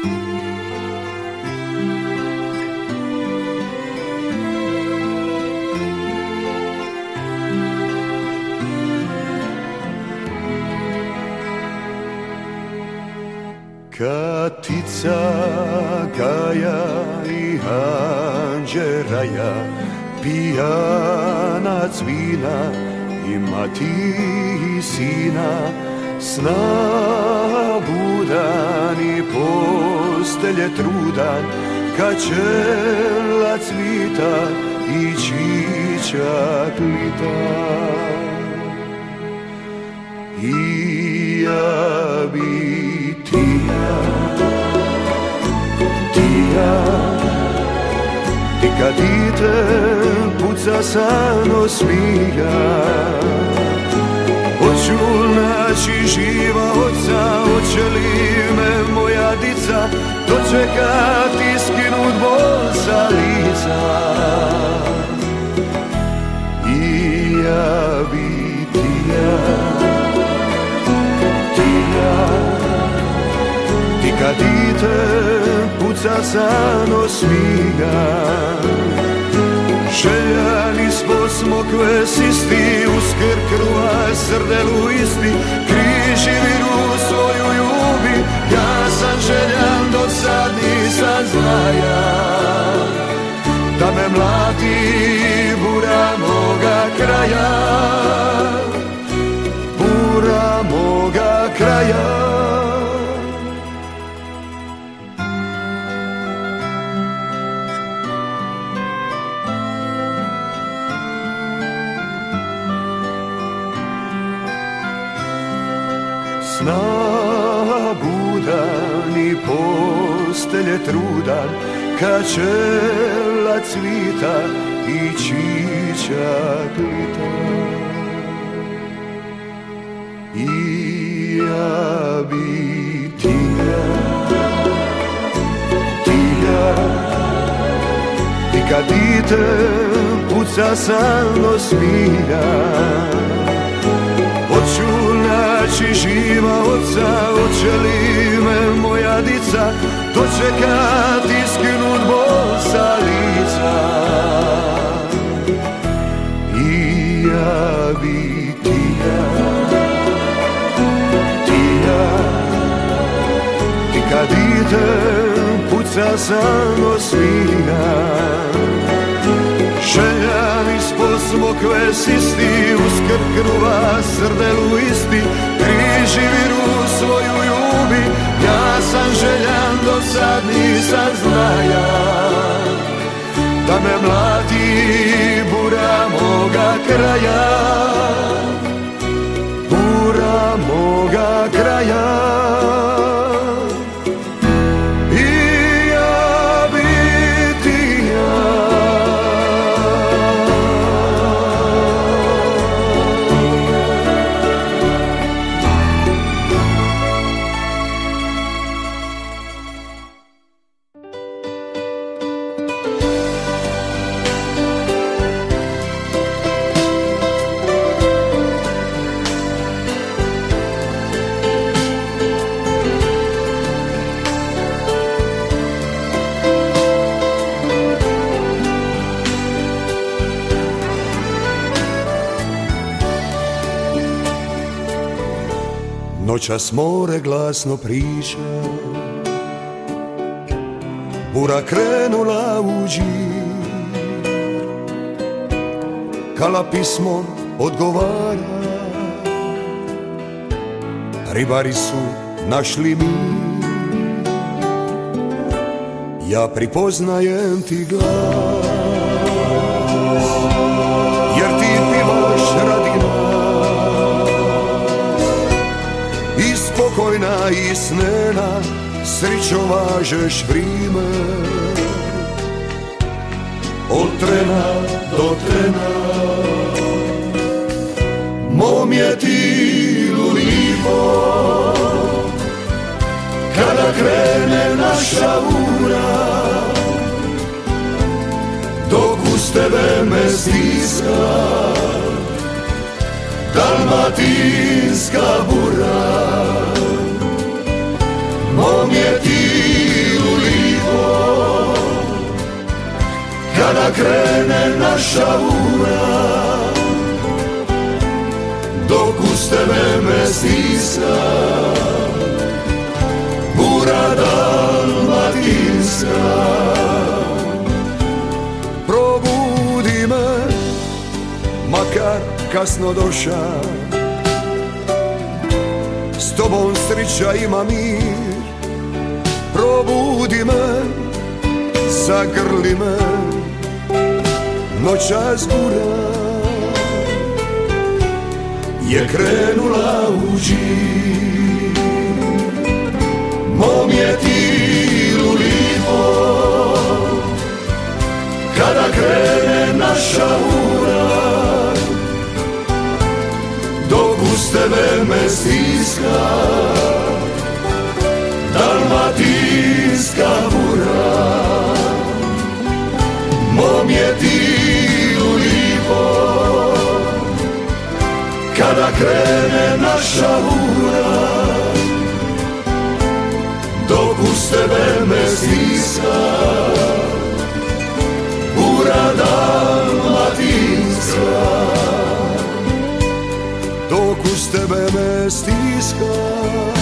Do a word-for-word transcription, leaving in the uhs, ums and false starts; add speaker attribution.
Speaker 1: Katica Gaja i anđeraja, pijana cvina, ima ti sina, sna budan i postelje trudan, kad čela cvita i čičak lita. I ja bi tija, tija, ti kad dite puca sano smija, hoću naći živa oca, hoće li me moja dica dočekati skinut bol sa lica. I ja bi tija, ti kad dite puca sano smija, željani smo smokve sisti, usker kruva srdelu isti, križ i viru svoju ljubi, ja sam željan do sad nisam znaja, da me mlati bura moga kraja, bura moga kraja. Sna budan i postelje trudan, kad čela cvita i čičak lita. I ja bi tija, tija, ti kad dite puca sano smija, hoću naći živa oca, hoće li me moja dica dočekati skinut bol sa lica. I ja bi tija, tija, ti kad dite puca sano smija, željani smo smokve sisti, usker kruva srdelu isti, križ i viru svoju ljubi, ja sam željan do sad nisam znaja, da me mlati bura moga kraja, bura moga kraja. Noćas more glasno priča, bura krenula u đir, kala pismom odgovara, ribari su našli mir. Ja pripoznajem ti glas, jer ti pivaš radi i spokojna i snena sričovažeš vrime. Od trena do trena mom je ti lipo, kada krene naša ura, dok uz tebe me stiska dalmatinska bura. Mom je ti kada krene naša ura, dok uz tebe me stiska bura dalmatinska. Probudi me, makar kasno doša, s tobom srića ima mir. Probudi me, zagrli me, noćas bura je krenula u žir. Mom je tilu lipo, kada krene naša ura, dok uz tebe me stiska dalmatinska bura. Mom je tilu lipo, kada krene naša ura, dok uz tebe me stiska bura dalmatinska. Dok uz tebe me stiska